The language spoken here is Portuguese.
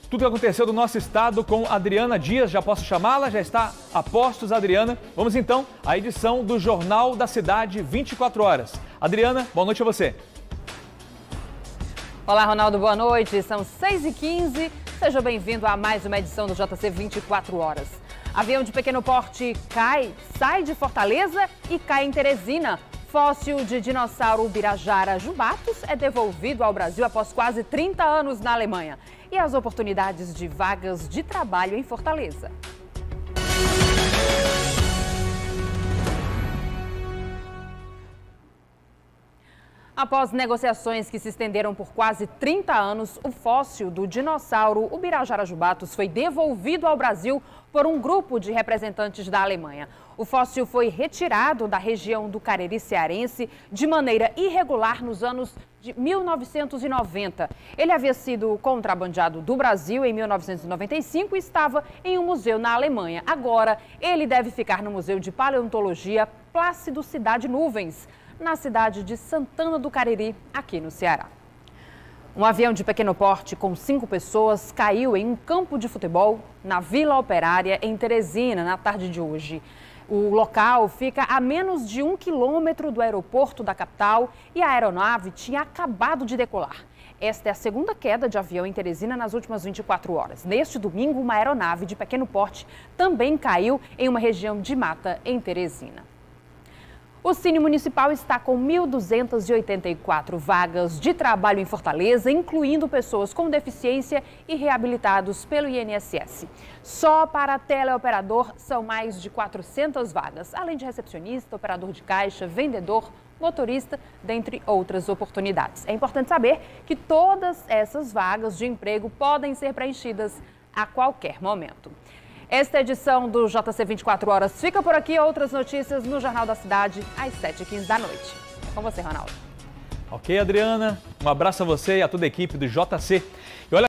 Tudo que aconteceu do nosso estado com Adriana Dias. Já posso chamá-la? Já está a postos, Adriana. Vamos então à edição do Jornal da Cidade 24 horas. Adriana, boa noite a você. Olá, Ronaldo, boa noite. São 6h15. Seja bem-vindo a mais uma edição do JC 24 horas. Avião de pequeno porte sai de Fortaleza e cai em Teresina. Fóssil de dinossauro Ubirajara jubatus é devolvido ao Brasil após quase 30 anos na Alemanha. E as oportunidades de vagas de trabalho em Fortaleza. Após negociações que se estenderam por quase 30 anos, o fóssil do dinossauro Ubirajara jubatus foi devolvido ao Brasil por um grupo de representantes da Alemanha. O fóssil foi retirado da região do Cariri cearense de maneira irregular nos anos de 1990. Ele havia sido contrabandeado do Brasil em 1995 e estava em um museu na Alemanha. Agora, ele deve ficar no Museu de Paleontologia Plácido Cidade Nuvens, na cidade de Santana do Cariri, aqui no Ceará. Um avião de pequeno porte com 5 pessoas caiu em um campo de futebol na Vila Operária, em Teresina, na tarde de hoje. O local fica a menos de 1 quilômetro do aeroporto da capital e a aeronave tinha acabado de decolar. Esta é a segunda queda de avião em Teresina nas últimas 24 horas. Neste domingo, uma aeronave de pequeno porte também caiu em uma região de mata em Teresina. O Cine Municipal está com 1.284 vagas de trabalho em Fortaleza, incluindo pessoas com deficiência e reabilitados pelo INSS. Só para teleoperador são mais de 400 vagas, além de recepcionista, operador de caixa, vendedor, motorista, dentre outras oportunidades. É importante saber que todas essas vagas de emprego podem ser preenchidas a qualquer momento. Esta edição do JC 24 horas fica por aqui. Outras notícias no Jornal da Cidade, às 7h15 da noite. É com você, Ronaldo. Ok, Adriana. Um abraço a você e a toda a equipe do JC. E olha